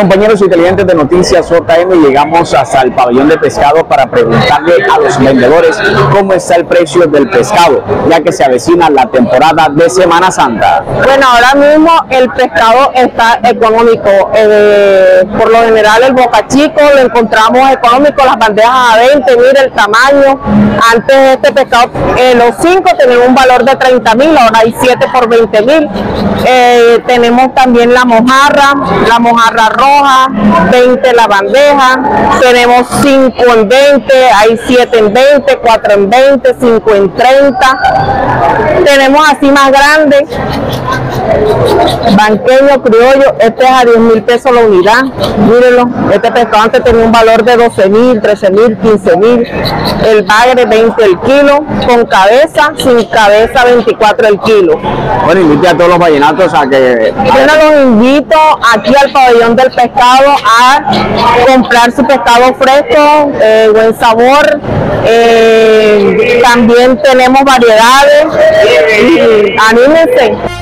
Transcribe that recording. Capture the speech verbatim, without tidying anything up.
Compañeros y televidentes de Noticias J M, llegamos hasta el pabellón de pescado para preguntarle a los vendedores cómo está el precio del pescado, ya que se avecina la temporada de Semana Santa. Bueno, ahora mismo el pescado está económico. Eh, por lo general el boca chico lo encontramos económico, las bandejas a veinte, mire el tamaño. Antes este pescado, eh, los cinco tenían un valor de treinta mil, ahora hay siete por veinte mil. Eh, tenemos también la mojarra, la mojarra roja, veinte la bandeja, tenemos cinco en veinte, hay siete en veinte, cuatro en veinte, cinco en treinta, tenemos así más grandes, banqueño, criollo, este es a diez mil pesos la unidad, mírenlo, este pescado antes tenía un valor de doce mil, trece mil, quince mil, el bagre veinte el kilo, con cabeza, sin cabeza veinticuatro el kilo. Bueno, invite a todos los vallenatos a que... Yo los invito aquí al pabellón del pescado a comprar su pescado fresco, eh, buen sabor, eh, también tenemos variedades, y anímense.